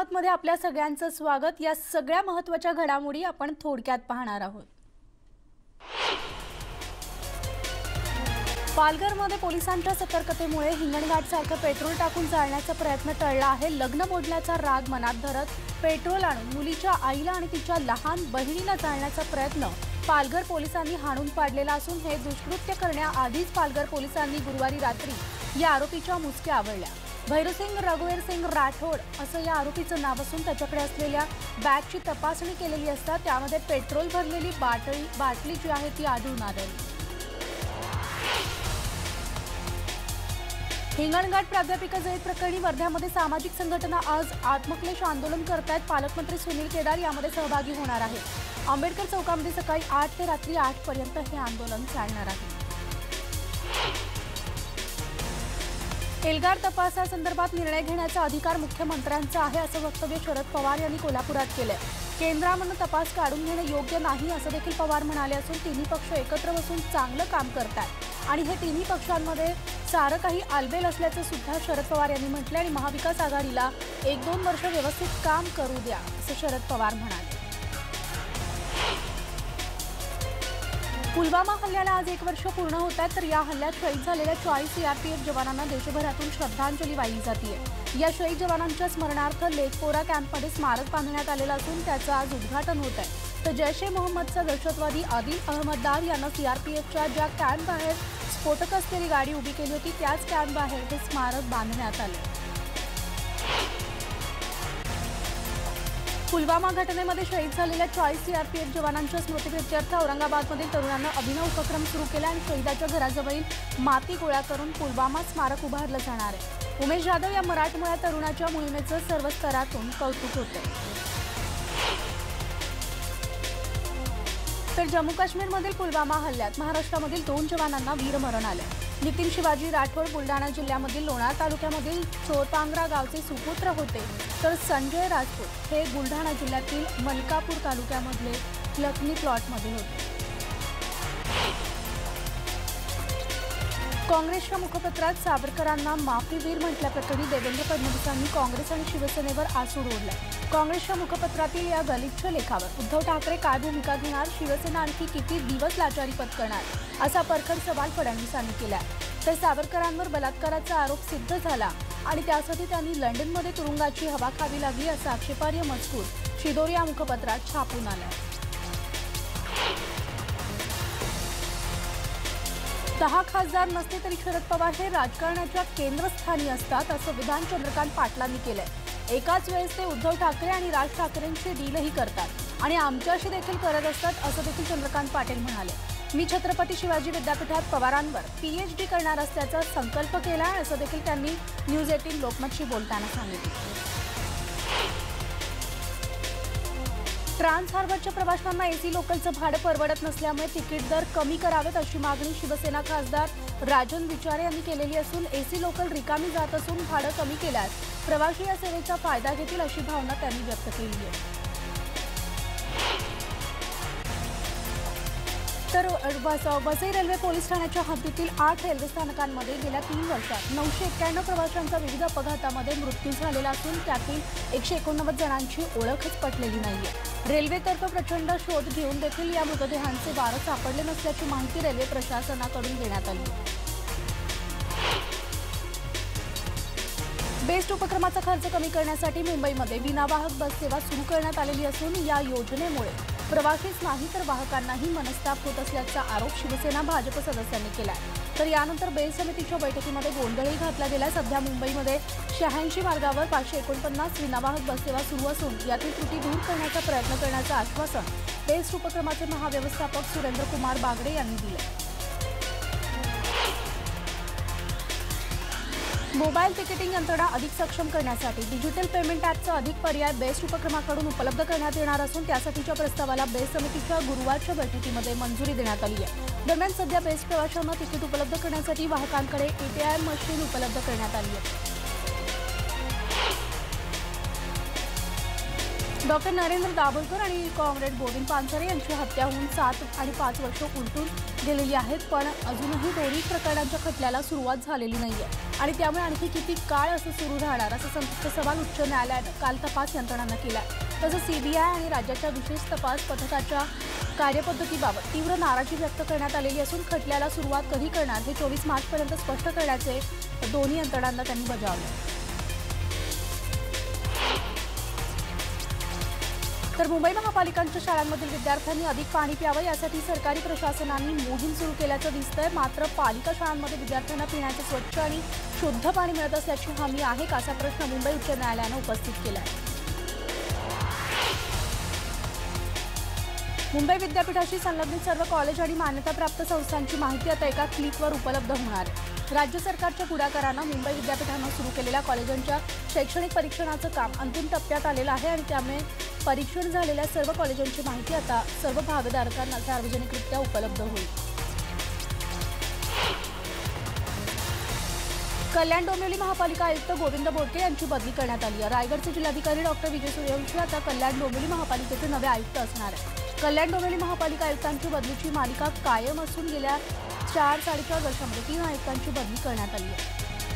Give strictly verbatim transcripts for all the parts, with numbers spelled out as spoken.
औरंगाबादमध्ये आपल्या सगळ्यांचं स्वागत। या सगळ्या महत्त्वाच्या घडामोडी आपण थोडक्यात पाहणार आहोत। पालघरमध्ये पोलिसांच्या सतर्कतेमुळे हिंगणघाटसारखं पेट्रोल टाकून जाळण्याचा प्रयत्न टळला आहे। लग्न मोडल्याचा राग मनात धरत पेट्रोल आणून मुलीच्या आईला आणि तिच्या लहान बहिणीला जाळण्याचा प्रयत्न पालघर पोलिसांनी हाणून पाडलेला असून हे दुष्कृत्य करण्याआधीच पालघर पोलिसांनी गुरुवारी रात्री या आरोपीच्या मुसक्या आवळल्या। भैरवसिंग रघुवीर सिंग राठोड असं या आरोपीचं नाव असून त्याच्याकडे असलेल्या बॅगची तपासणी केलेली असता त्यामध्ये पेट्रोल भरलेली बाटली बाटली जी आहे ती आढळून आली। हिंगणघाट प्राध्यापिका जळीत प्रकरणी वर्ध्यामध्ये सामाजिक संघटना आज आत्मक्लेश आंदोलन करतायत। पालकमंत्री सुनील केदार यामध्ये सहभागी होणार आहेत। आंबेडकर चौकामध्ये सकाळी आठ ते रात्री आठ पर्यंत हे आंदोलन चालणार आहे। एल्गार तपासासंदर्भात निर्णय घेण्याचा अधिकार मुख्यमंत्र्यांचा आहे असं वक्तव्य शरद पवार यांनी कोल्हापुरात केलंय। केंद्रामधून तपास काढून घेणं योग्य नाही असं देखील पवार म्हणाले असून तिन्ही पक्ष एकत्र बसून चांगलं काम करतात आणि हे तिन्ही पक्षांमध्ये सारं काही आलबेल असल्याचं सुद्धा शरद पवार यांनी म्हटलं आणि महाविकास आघाडीला एक दोन वर्ष व्यवस्थित काम करू द्या असं शरद पवार म्हणाले। पुलवामा हल्ल्याला आज एक वर्ष पूर्ण होत आहे तर या हल्ल्यात शहीद झालेल्या चाळीस सीआरपीएफ जवानांना देशभरातून श्रद्धांजली वाहिली जाते। या शहीद जवानांच्या स्मरणार्थ लेकपोरा कॅम्पमध्ये स्मारक बांधण्यात आलेलं असून त्याचं आज उद्घाटन होत आहे। तर जैश ए मोहम्मदचा दहशतवादी आदिल अहमददार यांना सीआरपीएफच्या ज्या कॅम्प बाहेर स्फोटक असलेली गाडी उभी केली होती त्याच कॅम्प बाहेर हे स्मारक बांधण्यात आले। पुलवामा घटनेमध्ये शहीद झालेल्या चाळीस सीआरपीएफ जवानांच्या स्मृतिप्रित्यर्थ औरंगाबादमधील तरुणांना अभिनव उपक्रम सुरू केला आणि शहीदाच्या घराजवळील माती गोळा करून पुलवामा स्मारक उभारलं जाणार आहे। उमेश जाधव या मराठमोळ्या तरुणाच्या मोहिमेचं सर्व स्तरातून कौतुक होतं। तर जम्मू काश्मीरमधील पुलवामा हल्ल्यात महाराष्ट्रामधील दोन जवानांना वीरमरण आले। नितीन शिवाजी राठोड बुलढाणा जिल्ह्यामधील लोणार तालुक्यामधील चोतांग्रा गावचे सुपुत्र होते तर संजय राजपूत हे बुलढाणा जिल्ह्यातील मलकापूर तालुक्यामधले लखनी प्लॉटमध्ये होते। काँग्रेसच्या मुखपत्रात सावरकरांना माफीवीर म्हटल्याप्रकरणी देवेंद्र फडणवीसांनी काँग्रेस आणि शिवसेनेवर आसूड ओढलाय। काँग्रेसच्या मुखपत्रातील या गलिच्छ लेखावर उद्धव ठाकरे काय भूमिका घेणार, शिवसेना आणखी किती दिवस लाचारी पत्करणार असा परखड सवाल फडणवीसांनी केलाय। तर सावरकरांवर बलात्काराचा आरोप सिद्ध झाला आणि त्यासाठी त्यांनी लंडनमध्ये तुरुंगाची हवा खावी लागली असा आक्षेपार्ह मजकूर शिदोरी या मुखपत्रात छापून आलाय। दहा खासदार नसते तरी शरद पवार हे राजकारणाच्या केंद्रस्थानी असतात असं विधान चंद्रकांत पाटलांनी केलंय। एकाच वेळेस ते उद्धव ठाकरे आणि राज ठाकरेंची डीलही करतात आणि आमच्याशी देखील करत असतात असं देखील चंद्रकांत पाटील म्हणाले। मी छत्रपती शिवाजी विद्यापीठात पवारांवर पीएचडी करणार असल्याचा संकल्प केला असं देखील त्यांनी न्यूज अठरा लोकमतशी बोलताना सांगितलं। ट्रान्स हार्बरच्या प्रवाशांना एसी लोकलचं भाडं परवडत नसल्यामुळे तिकीट दर कमी करावेत अशी मागणी शिवसेना खासदार राजन विचारे यांनी केलेली असून एसी लोकल रिकामी जात असून भाडं कमी केल्यास प्रवासी या सेवेचा फायदा घेतील अशी भावना त्यांनी व्यक्त केली आहे। तर वसई रेल्वे पोलीस ठाण्याच्या हद्दीतील आठ रेल्वे स्थानकांमध्ये गेल्या तीन वर्षात नऊशे एक्क्याण्णव प्रवाशांचा विविध अपघातामध्ये मृत्यू झालेला असून त्यातील एकशे एकोणनव्वद जणांची ओळखच पटलेली नाहीये। रेल्वेतर्फे प्रचंड शोध घेऊन देखील या मृतदेहांचे वारस सापडले नसल्याची माहिती रेल्वे प्रशासनाकडून देण्यात आली। बेस्ट उपक्रमाचा खर्च कमी करण्यासाठी मुंबईमध्ये विनावाहक बस सेवा सुरू करण्यात आलेली असून या योजनेमुळे प्रवासीच नाही तर वाहकांनाही मनस्ताप होत असल्याचा आरोप शिवसेना भाजप सदस्यांनी केलाय। तर यानंतर बेस्ट समितीच्या बैठकीमध्ये गोंधळही घातला गेला। सध्या मुंबईमध्ये शहाऐंशी मार्गावर पाचशे एकोणपन्नास विनावाहक बससेवा सुरू असून यातील त्रुटी दूर करण्याचा प्रयत्न करण्याचं आश्वासन बेस्ट उपक्रमाचे महाव्यवस्थापक सुरेंद्र कुमार बागडे यांनी दिले। मोबाईल तिकीटिंग यंत्रणा अधिक सक्षम करण्यासाठी डिजिटल पेमेंट ॲपचा अधिक पर्याय बेस्ट उपक्रमाकडून उपलब्ध करण्यात येणार असून त्यासाठीच्या प्रस्तावाला बेस्ट समितीच्या गुरुवारच्या बैठकीमध्ये मंजुरी देण्यात आली आहे। दरम्यान सध्या बेस्ट प्रवाशांना तिकीट उपलब्ध करण्यासाठी वाहकांकडे एटीएम मशीन उपलब्ध करण्यात आली आहे। डॉक्टर नरेंद्र दाभोलकर आणि कॉम्रेड गोविंद पानसरे यांची हत्या होऊन सात आणि पाच वर्ष उलटून गेलेली आहेत, पण अजूनही दोन्ही प्रकरणांच्या खटल्याला सुरुवात झालेली नाहीये आणि त्यामुळे आणखी किती काळ असं सुरू राहणार असं संतप्त सवाल उच्च न्यायालयानं काल तपास यंत्रणांना केला। तसंच सीबीआय आणि राज्याच्या विशेष तपास पथकाच्या कार्यपद्धतीबाबत तीव्र नाराजी व्यक्त करण्यात आलेली असून खटल्याला सुरुवात कधी करणार हे चोवीस मार्चपर्यंत स्पष्ट करण्याचे दोन्ही यंत्रणांना त्यांनी बजावले। तर मुंबई महापालिकांच्या शाळांमधील विद्यार्थ्यांनी अधिक पाणी प्यावं यासाठी सरकारी प्रशासनाने मोहीम सुरू केल्याचं दिसतंय। मात्र पालिका शाळांमध्ये विद्यार्थ्यांना पिण्याचे स्वच्छ आणि शुद्ध पाणी मिळत असल्याची हमी आहे का असा प्रश्न मुंबई उच्च न्यायालयानं उपस्थित केला आहे। मुंबई विद्यापीठाशी संलग्नित सर्व कॉलेज आणि मान्यताप्राप्त संस्थांची माहिती आता एका क्लिकवर उपलब्ध होणार आहे। राज्य सरकारच्या पुढाकारानं मुंबई विद्यापीठानं सुरू केलेल्या कॉलेजांच्या शैक्षणिक परीक्षणाचं काम अंतिम टप्प्यात आलेलं आहे आणि त्यामुळे परीक्षण झालेल्या सर्व कॉलेजांची माहिती आता सर्व भागधारकांना सार्वजनिकरित्या उपलब्ध होईल। कल्याण डोंबिवली महापालिका आयुक्त गोविंद बोडके यांची बदली करण्यात आली आहे। रायगडचे जिल्हाधिकारी डॉक्टर विजय सूर्यवंशी आता कल्याण डोंबिवली महापालिकेचे नवे आयुक्त असणार आहेत। कल्याण डोंबिवली महापालिका आयुक्तांची बदलीची मालिका कायम असून गेल्या चार साडेचार वर्षांमध्ये तीन आयुक्तांची बदली करण्यात आली आहे।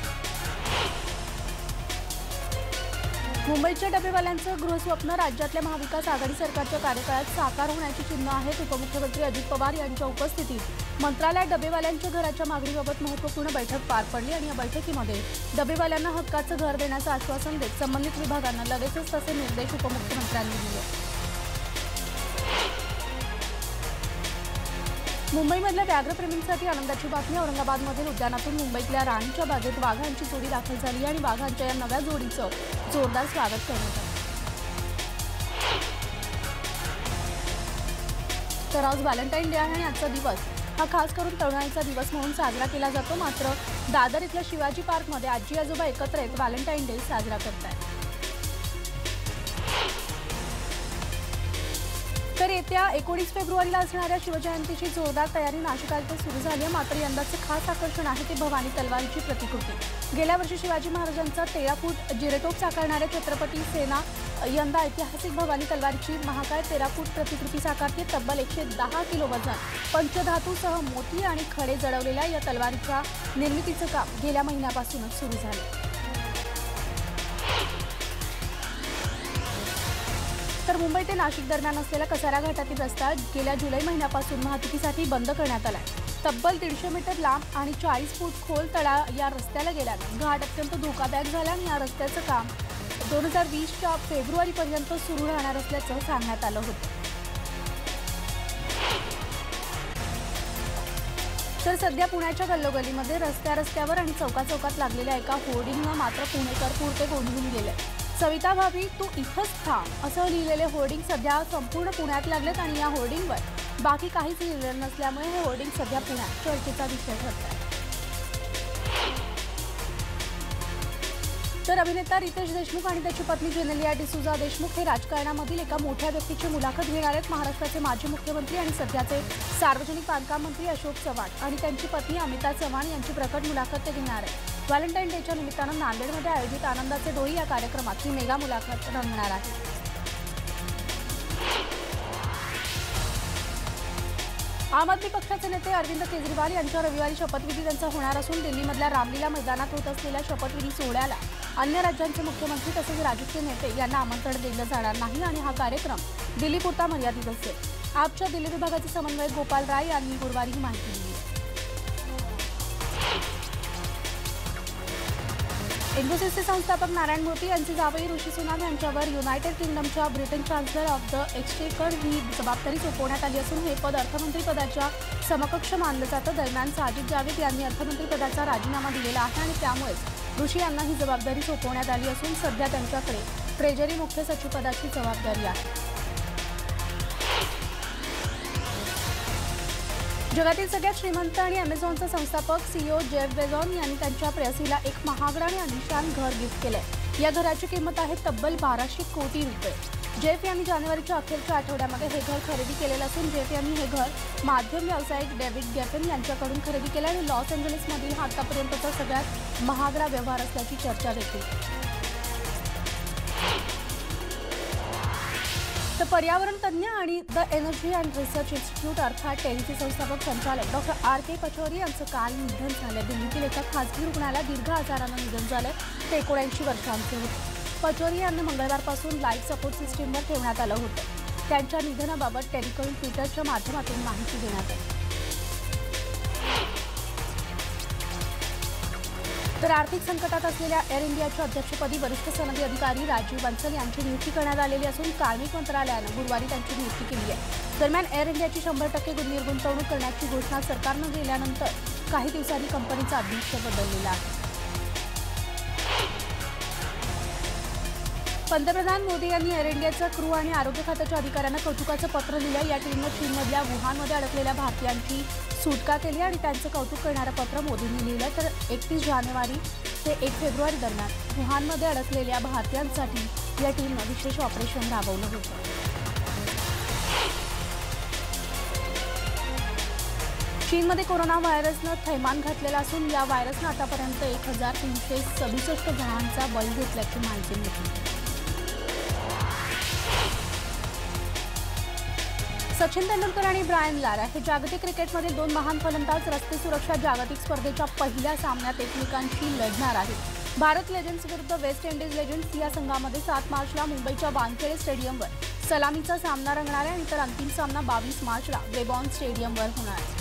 मुंबईच्या डबेवाल्यांचं गृहस्वप्न राज्यातल्या महाविकास आघाडी सरकारच्या कार्यकाळात साकार होण्याची चिन्ह आहेत। उपमुख्यमंत्री अजित पवार यांच्या उपस्थितीत मंत्रालयात डबेवाल्यांच्या घराच्या मागणीबाबत महत्त्वपूर्ण बैठक पार पडली आणि या बैठकीमध्ये डबेवाल्यांना हक्काचं घर देण्याचं आश्वासन देत संबंधित विभागांना लगेचच तसे निर्देश उपमुख्यमंत्र्यांनी दिले। मुंबईमधल्या व्याघ्रप्रेमींसाठी आनंदाची बातमी। औरंगाबादमधील उद्यानातून मुंबईतल्या राणीच्या बागेत वाघांची जोडी दाखल झाली आणि वाघांच्या या नव्या जोडीचं जोरदार स्वागत करण्यात आलं। तर आज व्हॅलेंटाईन डे आहे आणि आजचा दिवस हा खास करून तरुणाईचा दिवस म्हणून साजरा केला जातो। मात्र दादर इथल्या शिवाजी पार्कमध्ये आजी आजोबा एकत्र येत व्हॅलेंटाईन डे साजरा करतायत। तर येत्या एकोणीस फेब्रुवारीला असणाऱ्या शिवजयंतीची जोरदार तयारी नाशिकात सुरू झाली आहे। मात्र यंदाचे खास आकर्षण आहे ते भवानी तलवारीची प्रतिकृती। गेल्या वर्षी शिवाजी महाराजांचा तेरा फूट जिरेतोफ साकारणाऱ्या छत्रपती सेना यंदा ऐतिहासिक भवानी तलवारीची महाकाय तेरा फूट प्रतिकृती साकारते। तब्बल एकशे दहा किलो वजन पंचधातूसह मोती आणि खडे जडवलेल्या या तलवारीच्या निर्मितीचं काम गेल्या महिन्यापासूनच सुरू झालं। तर मुंबई ते नाशिक दरम्यान असलेला कसारा घाटातील रस्ता गेल्या जुलै महिन्यापासून वाहतुकीसाठी बंद करण्यात आला आहे। तब्बल दीडशे मीटर लांब आणि चाळीस फूट खोल तळा या रस्त्याला गेल्यानं घाट अत्यंत धोकादायक झाला आणि या रस्त्याचं काम दोन हजार वीसच्या फेब्रुवारीपर्यंत सुरू राहणार असल्याचं सांगण्यात आलं होतं। तर सध्या पुण्याच्या गल्लोगल्लीमध्ये रस्त्या रस्त्यावर आणि चौका चौकात लागलेल्या एका होर्डिंगनं मात्र पुणेकर पुरते गोंधळून गेले। सविता भाभी तू इथंच थांब असं लिहिलेले होर्डिंग सध्या संपूर्ण पुण्यात लागलेत आणि या होर्डिंगवर बाकी काहीच लिहिलेलं नसल्यामुळे हे होर्डिंग सध्या पुण्यात चर्चेचा विषय ठरत आहे। तर अभिनेता रितेश देशमुख आणि त्याची पत्नी जेनेलिया डिसूजा देशमुख हे राजकारणामधील एका मोठ्या व्यक्तीची मुलाखत घेणार आहेत। महाराष्ट्राचे माजी मुख्यमंत्री आणि सध्याचे सार्वजनिक बांधकाम मंत्री अशोक चव्हाण आणि त्यांची पत्नी अमिता चव्हाण यांची प्रकट मुलाखत ते घेणार आहेत। व्हॅलेंटाईन डेच्या निमित्तानं नांदेडमध्ये आयोजित आनंदाचे डोळी या कार्यक्रमात ही मेगा मुलाखत रंगणार आहे। आम आदमी पक्षाचे नेते अरविंद केजरीवाल यांच्या रविवारी शपथविधी त्यांचा होणार असून दिल्लीमधल्या रामलीला मैदानात होत असलेल्या शपथविधी सोहळ्याला अन्य राज्यांचे मुख्यमंत्री तसेच राजकीय नेते यांना आमंत्रण दिलं जाणार नाही आणि हा कार्यक्रम दिल्लीपुरता मर्यादित असेल। आपच्या दिल्ली विभागाचे समन्वयक गोपाल राय यांनी गुरुवारी ही माहिती दिली। इन्फोसिसचे संस्थापक नारायण मूर्ती यांचे जावई ऋषी सुनाक यांच्यावर युनायटेड किंगडमच्या Britain chancellor of the exchequer ही जबाबदारी सोपवण्यात आली असून हे पद अर्थमंत्री पदाच्या समकक्ष मानलं जातं। दरम्यान साजिद जावेद यांनी अर्थमंत्री पदाचा राजीनामा दिलेला आहे आणि त्यामुळेच ऋषी यांना ही जबाबदारी सोपवण्यात आली असून सध्या त्यांच्याकडे ट्रेजरी मुख्य सचिव पदाची जबाबदारी आहे। जगातील सगळ्यात श्रीमंत आणि अमेझॉनचा संस्थापक सीईओ जेफ बेझोस यांनी त्यांच्या प्रेयसीला एक महागडं आणि आलिशान घर गिफ्ट केलंय। या घराची किंमत आहे तब्बल बाराशे कोटी रुपये। जेफ यांनी जानेवारीच्या अखेरच्या आठवड्यामध्ये हे घर खरेदी केलेलं असून जेफ यांनी हे घर माध्यम व्यावसायिक डेव्हिड गेफन यांच्याकडून खरेदी केलं आणि लॉस एंजलिसमधील हा आतापर्यंतचा सगळ्यात महागडा व्यवहार असल्याची चर्चा देखील। पर्यावरण तज्ञ आणि the energy and research institute अर्थात टेरीचे संस्थापक संचालक डॉक्टर आर के पचौरी यांचं काल निधन झालं। दिल्लीतील एका खासगी रुग्णालयात दीर्घ आजारानं निधन झालं। ते एकोणऐंशी वर्षांचे होते। पचौरी यांना मंगळवारपासून लाईफ सपोर्ट सिस्टीमवर ठेवण्यात आलं होतं। त्यांच्या निधनाबाबत टेलिकॉम ट्विटरच्या माध्यमातून माहिती देण्यात आली। तर आर्थिक संकटात असलेल्या एअर इंडियाच्या अध्यक्षपदी वरिष्ठ सनदी अधिकारी राजीव बन्सल यांची नियुक्ती करण्यात आलेली असून कार्मिक मंत्रालयानं गुरुवारी त्यांची नियुक्ती केली आहे। दरम्यान एअर इंडियाची शंभर टक्के निर्गुंतवणूक करण्याची घोषणा सरकारनं केल्यानंतर काही दिवसांनी कंपनीचा अध्यक्ष बदललेला आहे। पंतप्रधान मोदी यांनी एअर इंडियाच्या क्रू आणि आरोग्य खात्याच्या अधिकाऱ्यांना कौतुकाचं पत्र लिहिलं। या टीमनं चीनमधल्या वुहानमध्ये अडकलेल्या भारतीयांची सुटका केली आणि त्यांचं कौतुक करणारं पत्र मोदींनी लिहिलं। तर एकतीस जानेवारी ते एक फेब्रुवारी दरम्यान वुहानमध्ये अडकलेल्या भारतीयांसाठी या टीमनं विशेष ऑपरेशन राबवलं होतं। चीनमध्ये कोरोना व्हायरसनं थैमान घातलेला असून या व्हायरसनं आतापर्यंत एक हजार तीनशे सदुसष्ट जणांचा बळी घेतल्याची माहिती मिळाली। सचिन तेंडुलकर आणि ब्रायन लारा हे जागतिक क्रिकेटमधील दोन महान फलंदाज रस्ते सुरक्षा जागतिक स्पर्धेच्या पहिल्या सामन्यात एकमेकांशी लढणार आहेत। भारत लेजेंड्स विरुद्ध वेस्ट इंडिज लेजेंड्स या संघामध्ये सात मार्चला मुंबईच्या वानखेडे स्टेडियमवर सलामीचा सामना रंगणार आहे आणि तर अंतिम सामना बावीस मार्चला ब्रेबॉर्न स्टेडियमवर होणार आहे।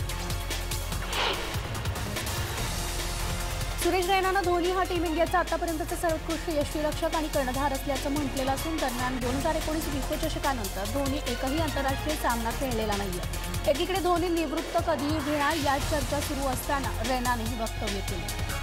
सुरेश रैनानं धोनी हा टीम इंडियाचा आतापर्यंतचा सर्वोत्कृष्ट यष्टीरक्षक आणि कर्णधार असल्याचं म्हटलेलं असून दरम्यान दोन हजार एकोणीस विश्वचषकानंतर धोनी एकही आंतरराष्ट्रीय सामना खेळलेला नाहीये। एकीकडे धोनी निवृत्त कधीही घेणार या चर्चा सुरू असताना रैनाने हे वक्तव्य केले।